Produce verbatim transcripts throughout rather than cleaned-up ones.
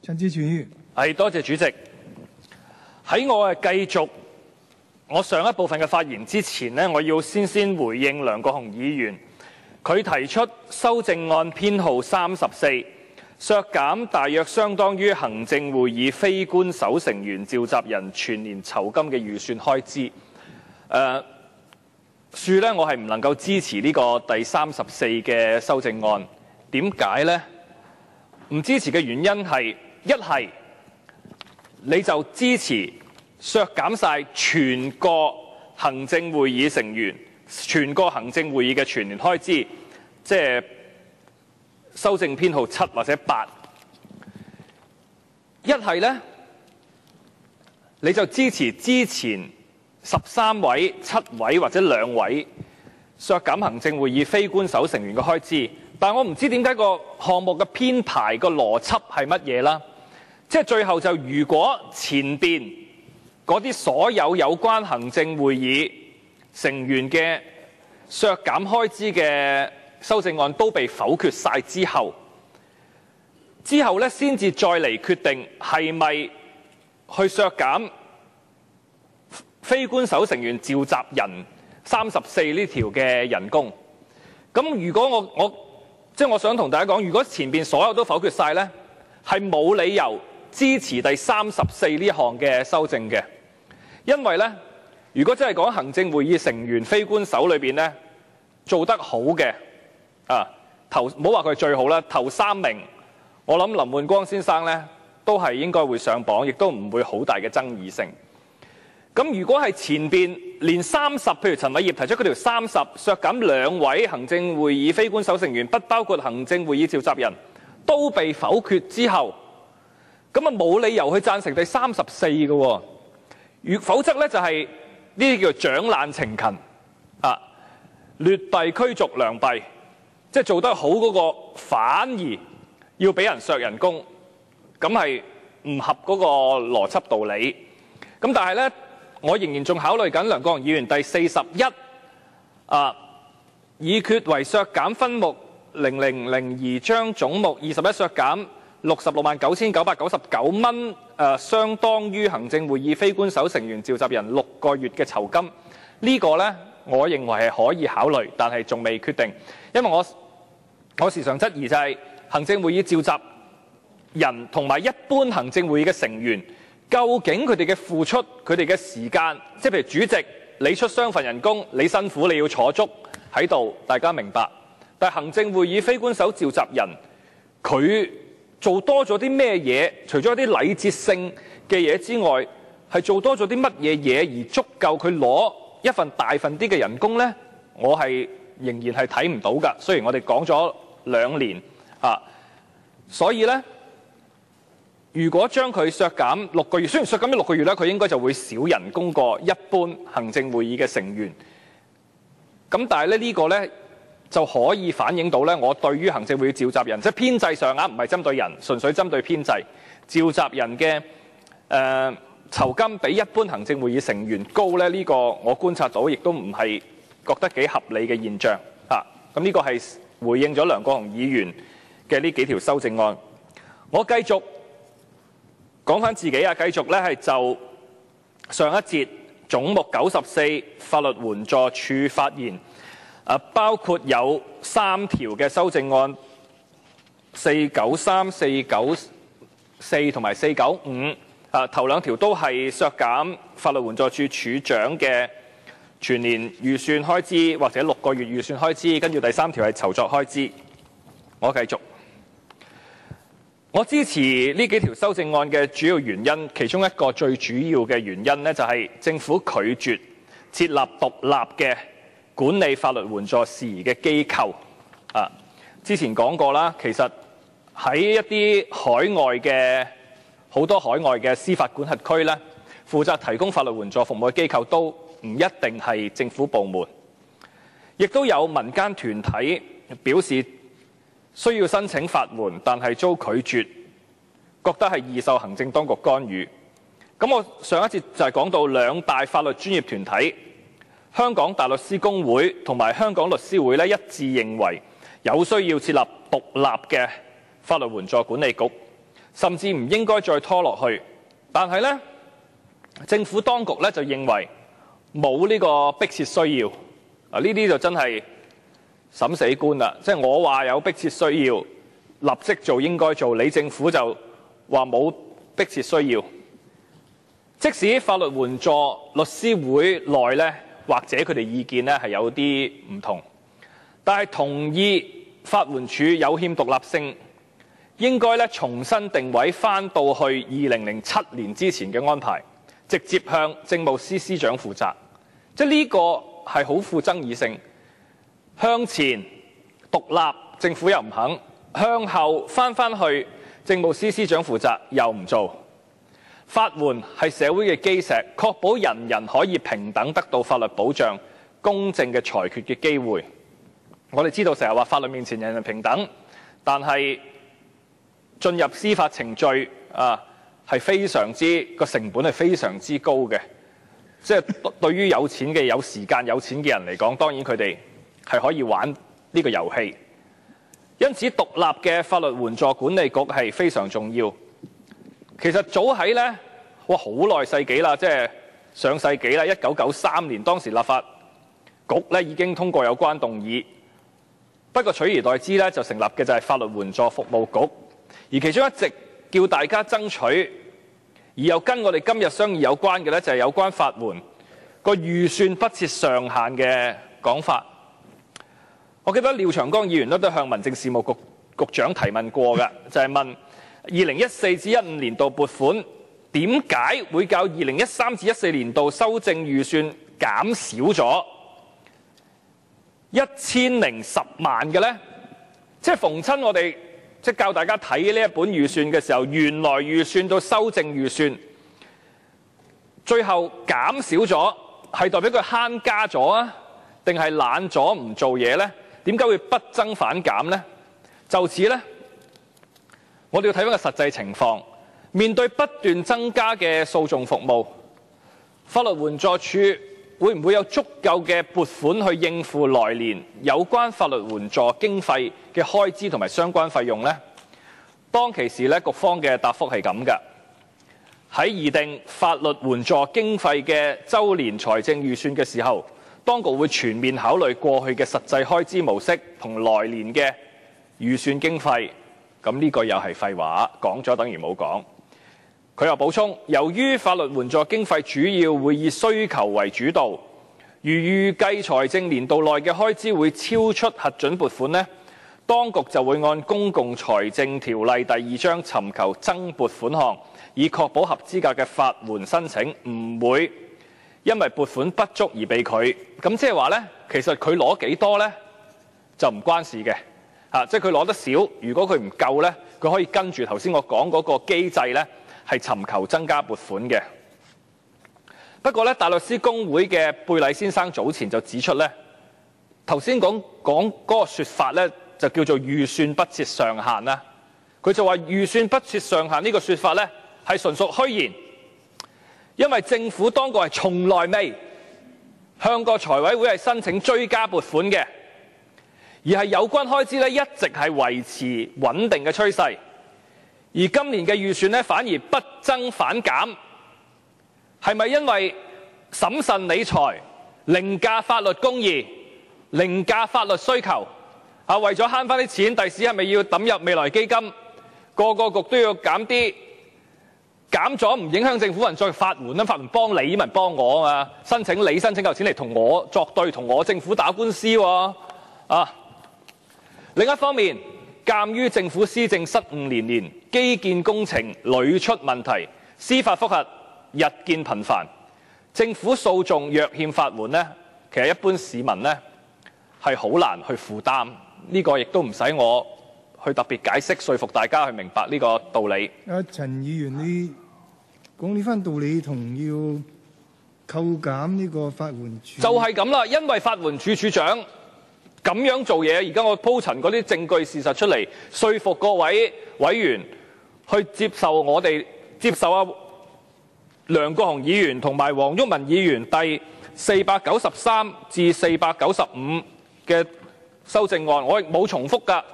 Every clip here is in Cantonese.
陳志全議員， 係多謝主席。喺我繼續我上一部分嘅發言之前呢，我要先先回應梁國雄議員，佢提出修正案編號三十四，削減大約相當於行政會議非官守成員召集人全年酬金嘅預算開支。誒，恕呢，我係唔能夠支持呢個第三十四嘅修正案。點解呢？唔支持嘅原因係，一係你就支持削減晒全個行政會議成員、全個行政會議嘅全年開支，即係修正編號七或者八；一係呢，你就支持之前十三位、七位或者兩位削減行政會議非官守成員嘅開支。但我唔知點解個項目嘅編排個邏輯係乜嘢啦？即係最後就如果前邊嗰啲所有有關行政會議成員嘅削減開支嘅修正案都被否決晒之後，之後咧先至再嚟決定係咪去削減非官守成員召集人三十四呢條嘅人工。咁如果我我即係我想同大家講，如果前邊所有都否決晒呢，係冇理由支持第三十四呢項嘅修正嘅，因為呢，如果真係講行政會議成員非官守裏邊呢，做得好嘅啊，頭唔好話佢最好啦，頭三名，我諗林煥光先生呢都係應該會上榜，亦都唔會好大嘅爭議性。咁如果係前邊連三十，譬如陳偉業提出嗰條三十削減兩位行政會議非官守成員，不包括行政會議召集人，都被否決之後，咁啊冇理由去贊成第三十四嘅喎。如否則呢，就係呢啲叫長懶情勤啊，劣幣驅逐良幣，即係做得好嗰個反而要俾人削人工，咁係唔合嗰個邏輯道理。咁但係呢，我仍然仲考慮緊梁國雄議員第四十一啊，議決為削減分目零零零二，將總目二十一削減六十六萬九千九百九十九蚊，誒，相當於行政會議非官守成員召集人六個月嘅酬金。呢、這個呢，我認為係可以考慮，但係仲未決定，因為我我時常質疑就係行政會議召集人同埋一般行政會議嘅成員，究竟佢哋嘅付出、佢哋嘅時間，即係譬如主席你出雙份人工，你辛苦你要坐足喺度，大家明白。但係行政會議非官守召集人，佢做多咗啲咩嘢？除咗一啲禮節性嘅嘢之外，係做多咗啲乜嘢嘢而足夠佢攞一份大份啲嘅人工呢？我係仍然係睇唔到㗎。雖然我哋講咗兩年啊，所以呢，如果將佢削減六個月，雖然削減咗六個月咧，佢應該就會少人工過一般行政會議嘅成員。咁但係咧呢個呢，就可以反映到咧，我對於行政會議召集人，即係編制上啊，唔係針對人，純粹針對編制召集人嘅誒酬金比一般行政會議成員高咧，呢、這個我觀察到，亦都唔係覺得幾合理嘅現象啊。咁呢個係回應咗梁國雄議員嘅呢幾條修正案。我繼續講返自己啊，繼續咧係就上一節總目九十四法律援助署發言。啊，包括有三條嘅修正案，四九三、四九四同埋四九五。啊，頭兩條都係削減法律援助署署長嘅全年預算開支或者六個月預算開支，跟住第三條係籌作開支。我繼續，我支持呢幾條修正案嘅主要原因，其中一個最主要嘅原因呢，就係政府拒絕設立獨立嘅管理法律援助事宜嘅機構。啊，之前講過啦，其實喺一啲海外嘅好多海外嘅司法管轄區咧，負責提供法律援助服務嘅機構都唔一定係政府部門，亦都有民間團體表示需要申請法援，但係遭拒絕，覺得係易受行政當局干預。咁我上一節就係講到兩大法律專業團體香港大律師公會同埋香港律師會咧，一致認為有需要設立獨立嘅法律援助管理局。 甚至唔應該再拖落去。但係呢，政府當局呢就認為冇呢個迫切需要。啊，呢啲就真係審死官啦！即係我話有迫切需要，立即做應該做，你政府就話冇迫切需要。即使法律援助律師會內呢，或者佢哋意見呢係有啲唔同，但係同意法援署有欠獨立性，應該咧重新定位翻到去二零零七年之前嘅安排，直接向政務司司長負責。即係呢個係好富爭議性。向前獨立，政府又唔肯；向後翻翻去政務司司長負責，又唔做。法援係社會嘅基石，確保人人可以平等得到法律保障、公正嘅裁決嘅機會。我哋知道成日話法律面前人人平等，但係進入司法程序啊係非常之個成本係非常之高嘅。即係對於有錢嘅、有時間、有錢嘅人嚟講，當然佢哋係可以玩呢個遊戲。因此，獨立嘅法律援助管理局係非常重要。其實早喺呢，哇好耐世紀啦，即係上世紀啦，一九九三年，當時立法局咧已經通過有關動議。不過取而代之咧，就成立嘅就係法律援助服務局，而其中一直叫大家爭取，而又跟我哋今日商議有關嘅咧，就係有關法援個預算不設上限嘅講法。我記得廖長江議員都都向民政事務局局長提問過嘅，就係問二零一四至一五年度撥款點解會較二零一三至一四年度修正預算減少咗一千零十萬嘅呢？即係逢親我哋即係教大家睇呢一本預算嘅時候，原來預算到修正預算，最後減少咗，係代表佢慳加咗啊？定係懶咗唔做嘢呢？點解會不增反減呢？就此呢，我哋要睇翻個實際情況。面對不斷增加嘅訴訟服務，法律援助署會唔會有足夠嘅撥款去應付來年有關法律援助經費嘅開支同埋相關費用呢？當其時咧，局方嘅答覆係咁嘅：喺擬定法律援助經費嘅週年財政預算嘅時候，當局會全面考慮過去嘅實際開支模式同來年嘅預算經費。咁呢個又係廢話，講咗等於冇講。佢又補充，由於法律援助經費主要會以需求為主導，如預計財政年度內嘅開支會超出核准撥款呢，當局就會按公共財政條例第二章尋求增撥款項，以確保合資格嘅法援申請唔會因為撥款不足而被拒。咁即係話呢，其實佢攞幾多呢，就唔關事嘅。啊，即係佢攞得少，如果佢唔夠呢，佢可以跟住頭先我講嗰個機制呢，係尋求增加撥款嘅。不過咧，大律師公會嘅貝禮先生早前就指出咧，頭先講講嗰個說法咧，就叫做預算不設上限啦。佢就話預算不設上限呢個說法咧，係純屬虛言，因為政府當局係從來未向個財委會係申請追加撥款嘅，而係有關開支咧一直係維持穩定嘅趨勢。而今年嘅預算咧，反而不增反減，係咪因為審慎理財、凌駕法律公義、凌駕法律需求？啊，為咗慳翻啲錢，第時係咪要抌入未來基金？個個局都要減啲，減咗唔影響政府運作，法援啦，法援幫你咪幫我啊嘛，申請你申請夠錢嚟同我作對，同我政府打官司喎啊！另一方面，鑑於政府施政失誤連連，基建工程屢出問題，司法覆核日見頻繁，政府訴訟若欠法援呢，其實一般市民呢係好難去負擔。呢個亦都唔使我去特別解釋，說服大家去明白呢個道理。 阿陳議員，你講呢番道理同要扣減呢個法援處， 就係咁啦，因為法援處處長咁樣做嘢，而家我鋪陳嗰啲證據事實出嚟，說服各位委員去接受我哋接受啊梁國雄議員同埋黃毓民議員第四百九十三至四百九十五嘅修正案，我亦冇重複㗎，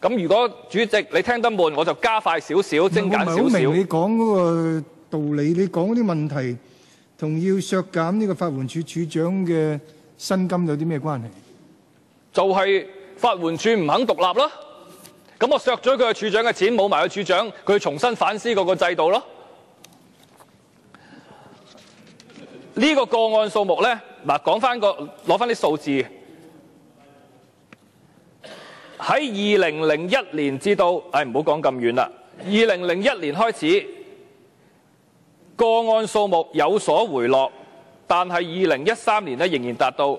咁如果主席你聽得悶，我就加快少少，精簡少我唔係好明少。 你講嗰個道理，你講嗰啲問題同要削減呢個法援處處長嘅薪金有啲咩關係？ 就係法援處唔肯獨立咯。咁我削咗佢嘅處長嘅錢，冇埋個處長，佢重新反思嗰個制度咯。呢、這個個案數目咧，嗱講翻個攞翻啲數字，喺二零零一年至到，誒唔好講咁遠啦。二零零一年開始，個案數目有所回落，但係二零一三年咧仍然達到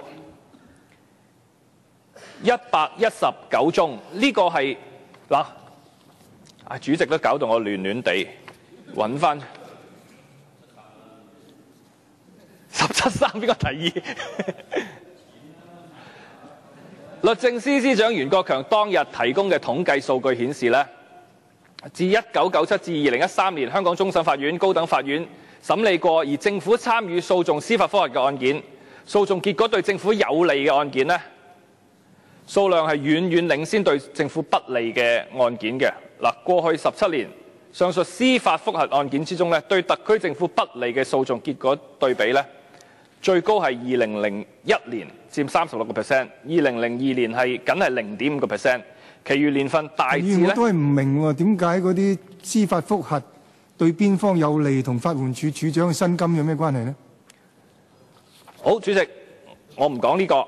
一百一十九宗。呢、這個係嗱，啊主席都搞到我亂亂地揾翻。十七三邊個提議？律政司司長袁國強當日提供嘅統計數據顯示咧，自一九九七至二零一三年，香港終審法院、高等法院審理過而政府參與訴訟司法覆核嘅案件，訴訟結果對政府有利嘅案件咧，數量係遠遠領先對政府不利嘅案件嘅。嗱，過去十七年上述司法覆核案件之中咧，對特區政府不利嘅訴訟結果對比咧，最高係二零零一年佔三十六個 percent， 二零零二年係僅係零點五個 percent， 其餘年份大致咧。 我都係唔明喎，點解嗰啲司法覆核對邊方有利，同法援處處長嘅薪金有咩關係呢？ 好，主席，我唔講呢個。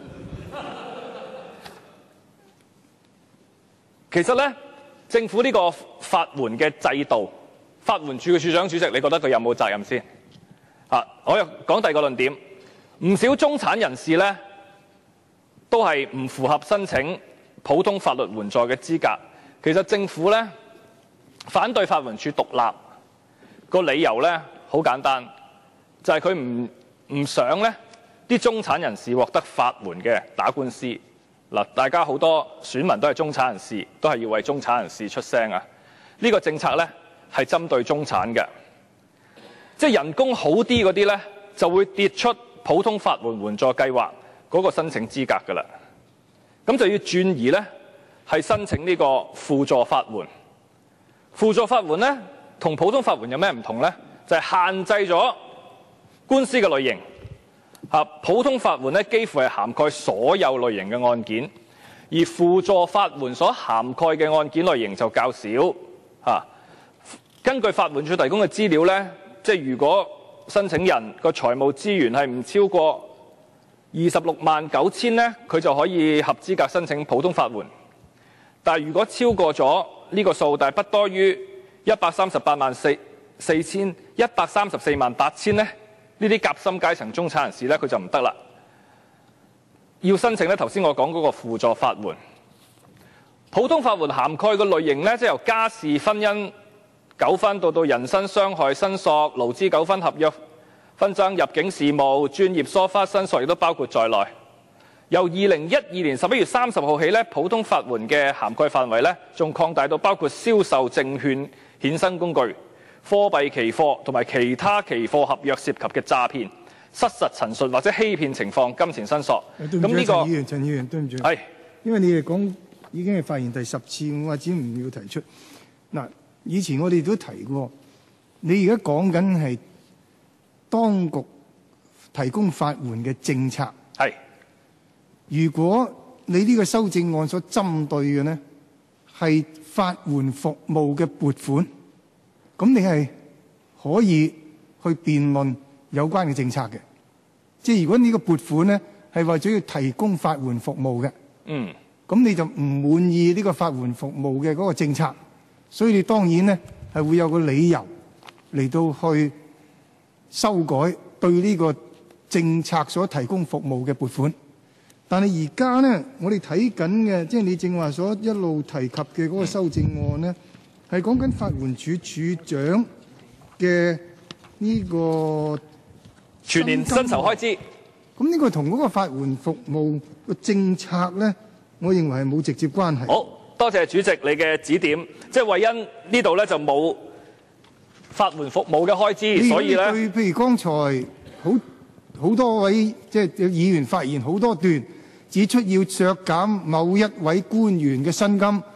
其實咧，政府呢個法援嘅制度，法援處嘅處長主席，你覺得佢有冇責任先？啊，我又講第二個論點，唔少中產人士咧都係唔符合申請普通法律援助嘅資格。其實政府咧反對法援處獨立個理由咧好簡單，就係佢唔唔想咧啲中產人士獲得法援嘅打官司。嗱，大家好多選民都係中產人士，都係要為中產人士出聲啊！呢個政策咧係針對中產嘅。即係人工好啲嗰啲呢，就會跌出普通法援援助計劃嗰個申請資格㗎啦。咁就要轉移呢，係申請呢個輔助法援。輔助法援呢，同普通法援有咩唔同呢？就係限制咗官司嘅類型。啊，普通法援呢，幾乎係涵蓋所有類型嘅案件，而輔助法援所涵蓋嘅案件類型就較少。啊，根據法援處提供嘅資料呢，即係如果申請人個財務資源係唔超過二十六萬九千呢，佢就可以合資格申請普通法援。但係如果超過咗呢個數，但係不多於一百三十八萬四四千一百三十四萬八千呢，呢啲夾心階層中產人士呢，佢就唔得啦。要申請呢，頭先我講嗰個輔助法援。普通法援涵蓋嘅類型呢，即係由家事婚姻糾紛到到人身傷害申索、勞資糾紛、合約紛爭、入境事務、專業疏忽申索，亦都包括在內。由二零一二年十一月三十號起呢，普通法援嘅涵蓋範圍呢，仲擴大到包括銷售證券、衍生工具、貨幣期貨同埋其他期貨合約涉及嘅詐騙、失實陳述或者欺騙情況、金錢申索。咁呢、呢個陳議員，陳議員，對唔住， 係因為你哋講已經係發言第十次，我話只唔要提出嗱。以前我哋都提過，你而家講緊係當局提供法援嘅政策。 係， 如果你呢個修正案所針對嘅呢係法援服務嘅撥款，咁你係可以去辯論有關嘅政策嘅。即係如果呢個撥款呢係為咗要提供法援服務嘅， 嗯， 咁你就唔滿意呢個法援服務嘅嗰個政策。所以你當然咧係會有個理由嚟到去修改對呢個政策所提供服務嘅撥款。但係而家咧，我哋睇緊嘅，即係你正話所一路提及嘅嗰個修正案咧，係講緊法援處處長嘅呢個全年薪酬開支。 咁呢個同嗰個法援服務嘅政策咧，我認為係冇直接關係。 好。多謝主席你嘅指點，即係為因呢度咧就冇法援服務嘅開支，所以咧， 譬如剛才好好多位即係議員發言好多段，指出要削減某一位官員嘅薪金，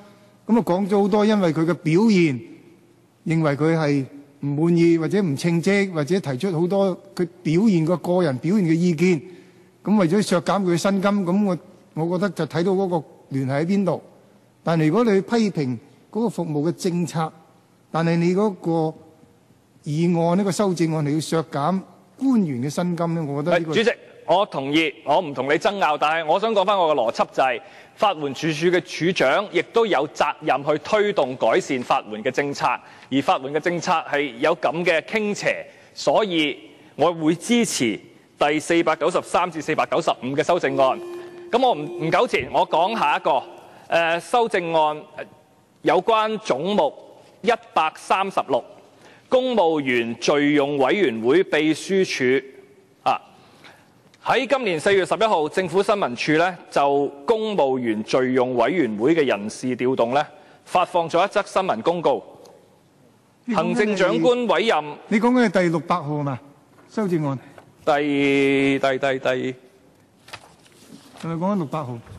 咁啊講咗好多，因為佢嘅表現，認為佢係唔滿意或者唔稱職，或者提出好多佢表現個個人表現嘅意見。咁為咗削減佢嘅薪金，咁我我覺得就睇到嗰個聯繫喺邊度。但係如果你批評嗰個服務嘅政策，但係你嗰個議案呢個修正案你要削減官員嘅薪金咧，我覺得呢個主席，我同意，我唔同你爭拗，但係我想講翻我嘅邏輯就係、是，法援處處嘅處長亦都有責任去推動改善法援嘅政策，而法援嘅政策係有咁嘅傾斜，所以我會支持第四百九十三至四百九十五嘅修正案。咁我唔唔糾纏，我講下一個誒、呃、修正案，有關總目一百三十六公務員敘用委員會秘書處啊。喺今年四月十一號，政府新聞處咧就公務員敘用委員會嘅人事調動咧，發放咗一則新聞公告。行政長官委任， 你講緊係第六百號係嘛？修正案第第第第， 係咪講緊六百號？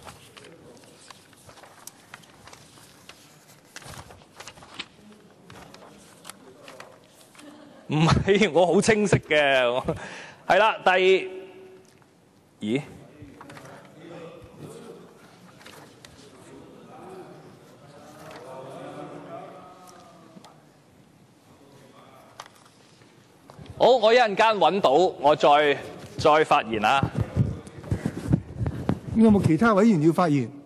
唔係，我好清晰嘅，係啦，第，咦？好，我一陣間揾到，我再再發言啊。 有冇其他委員要發言？